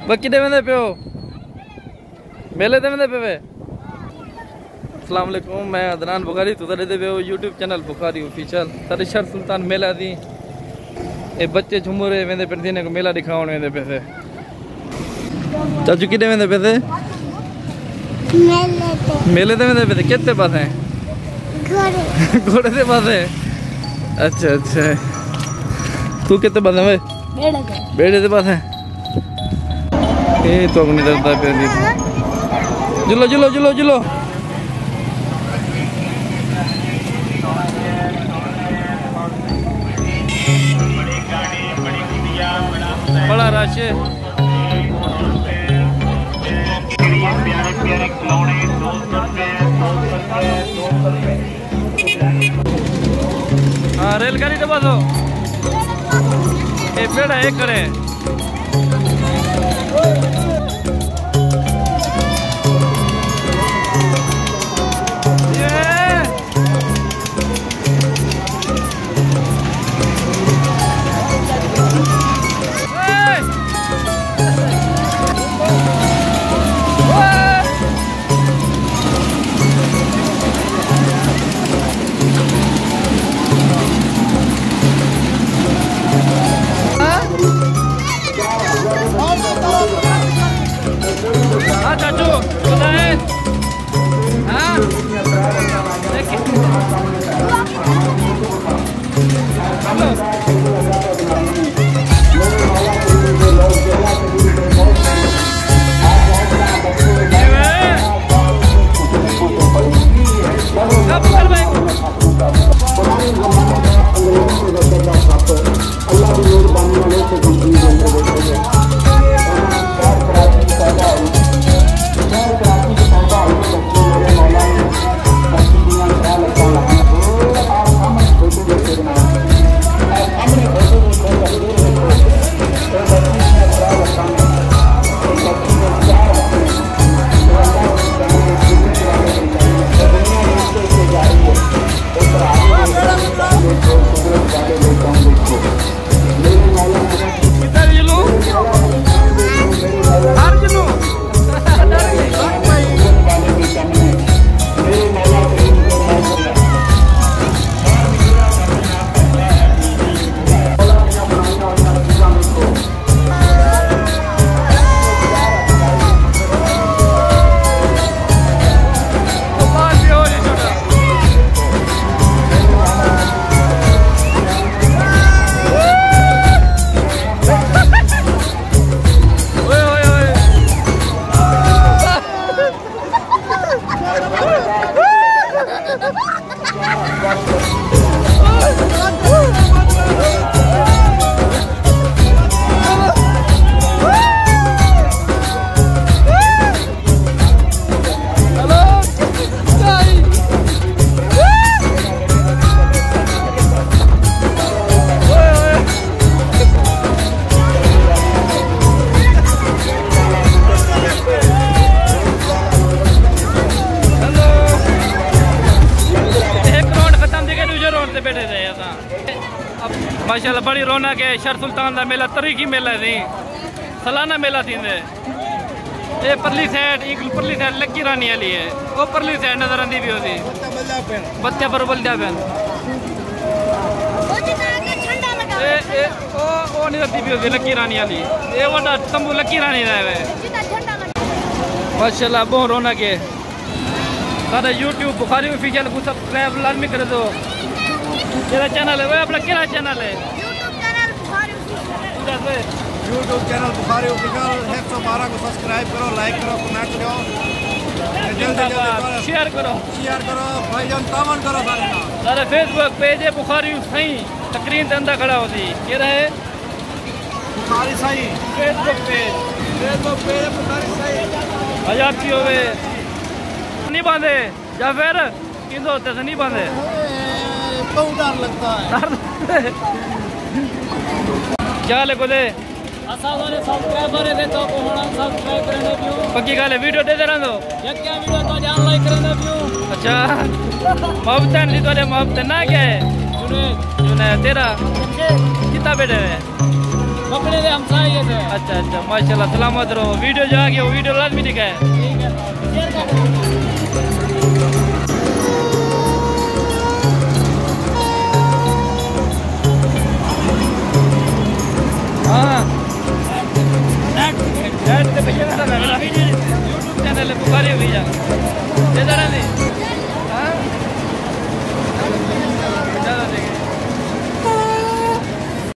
किथे वेंदे पियो मेले ते वेंदे पे। अस्सलाम वालेकुम, मैं अदनान बुखारी तो दे पे यूट्यूब चैनल बुखारी ऑफिशियल सारे शहर सुल्तान मेला दी ए बच्चे झुमरे वेंदे पे को मेला दिखावन वेंदे पे। चाचू किथे वेंदे पे मेले ते वेंदे पे कितने पास है घोड़े से पास है। अच्छा अच्छा तू कितने पास है बेड़े से पास है ए तो अपनी दरदा पे जुलो जुलो जुलो जुलो बड़ा रश है। हाँ रेलगाड़ी दबा दो ये पेड़ है करे चाचू पता है हाँ माशाल्लाह बड़ी रौनक है। शहर सुल्तान का मेला तरीकी मेला थी सालाना मेला थी ये परली साइड एक परली साइड लक्की रानी वाली है वो परली साइड नजर आती भी होती बच्चा पर बल जा पैन नहीं लगती भी होती लक्की रानी वाली ये वोटा तंबू लक्की रानी का है माशाल्लाह बहुत रौनक है। सारा यूट्यूब बुखारी ऑफिशियल को सब्सक्राइब लाजमी कर दो। तेरा चैनल है वो अपना क्या चैनल है यूट्यूब चैनल बुखारी ऑफिशियल 112 को सब्सक्राइब करो लाइक करो कमेंट करो जल्दी शेयर करो भाईजान तावन करो सारे फेसबुक पेज है बुखारी सही तकरीन धंधा खड़ा होती ये रहे बुखारी सही फेसबुक पेज बुखारी सही आजाद की होवे नहीं बांधे या फिर किस होते से नहीं बांधे बहुत डर लगता है क्या ले को दे सब्सक्राइबर है तो सब्सक्राइब करने क्यों पक्की गाल है वीडियो दे रहा दो क्या वीडियो तो जान लाइक करने क्यों। अच्छा मोहब्बत नहीं तो मोहब्बत ना क्या है जुने तेरा कितना बेटे है अपने से हमसाये से। अच्छा अच्छा, माशाल्लाह, सलामत रहो। वीडियो जो आ गया वो वीडियो लाजमी दिखाए। ठीक है, शेयर कर दो।